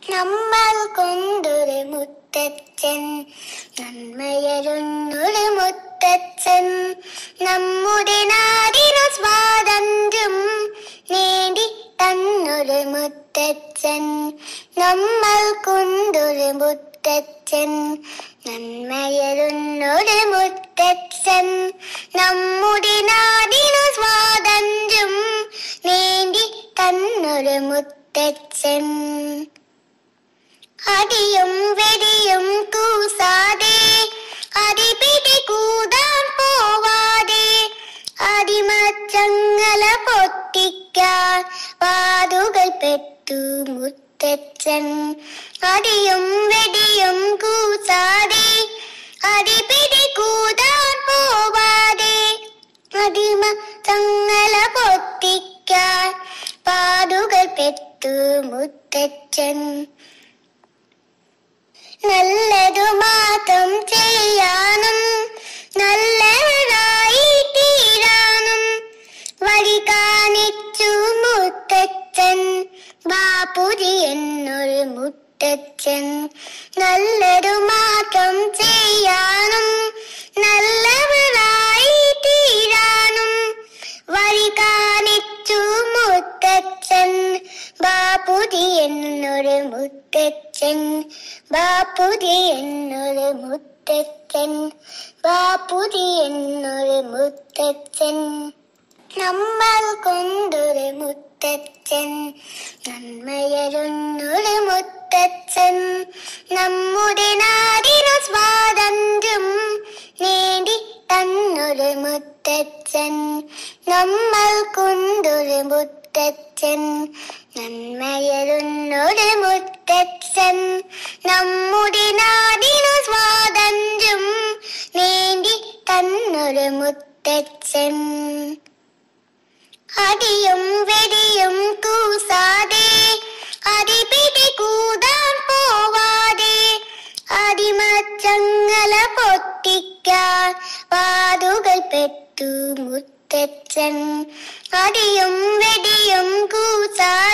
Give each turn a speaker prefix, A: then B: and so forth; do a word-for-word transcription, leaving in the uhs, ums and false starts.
A: നമ്മൾ കൊണ്ടൊരു മുത്തച്ഛൻ, നന്മയരുന്നൊരു മുത്തച്ഛൻ, നമ്മുടെ നാടിനു സ്വാതന്ത്ര്യം നേടി തന്നൊരു മുത്തച്ഛൻ. നമ്മൾ കൊണ്ടൊരു മുത്തച്ഛൻ, നന്മയരുന്നൊരു മുത്തച്ഛൻ, നമ്മുടെ നാടിനു സ്വാതന്ത്ര്യം നേടി തന്നൊരു മുത്തച്ഛൻ. അടിയും വെടിയും കൂസാതെ, അടിപിടി കൂടാൻ പോവാതെ, അടിമച്ചങ്ങല പൊട്ടിക്കാൻ വാതുകൾ പെട്ടു മുത്തച്ഛൻ. അടിയും വെടിയും കൂസാതെ, അടിപിടി കൂടാൻ പോവാതെ, അടിമച്ചങ്ങല പൊട്ടിക്കാൻ വാതുകൾ പെട്ടു മുത്തച്ഛൻ. നല്ലതു മാത്രം ചെയ്യാനും നല്ലവനായി തീരാനും വഴി കാണിച്ചു മുത്തച്ഛൻ, ബാപ്പുജി എന്നൊരു മുത്തച്ഛൻ. നല്ലതു മാത്രം ചെയ്യാനും നല്ലവനായി തീരാനും വഴി കാണിച്ചു മുത്തച്ഛൻ, ബാപ്പുജി എന്നൊരു മുത്തച്ഛൻ. ബാപ്പുജി എന്നൊരു മുത്തച്ഛൻ, ബാപ്പുജി എന്നൊരു മുത്തച്ഛൻ. നമ്മൾ കൊണ്ടൊരു മുത്തച്ഛൻ, നന്മയരുന്നൊരു മുത്തച്ഛൻ, നമ്മുടെ നാടിനു സ്വാതന്ത്ര്യം നേടി തന്നൊരു മുത്തച്ഛൻ. നമ്മൾ കൊണ്ടൊരു മുത്തച്ഛൻ, നന്മയരുന്നൊരു മുത്തച്ഛൻ, നമ്മുടെ നാടിനു സ്വാതന്ത്ര്യം നേടി തന്നൊരു മുത്തച്ഛൻ. അടിയും വെടിയും കൂസാതെ, അടിപിടി കൂടാൻ പോവാതെ, അടിമച്ചങ്ങല പൊട്ടിക്കാൻ വാതുകൾ പെട്ടു മുത്തച്ഛൻ. അടിയും വെടിയും കൂസാതെ,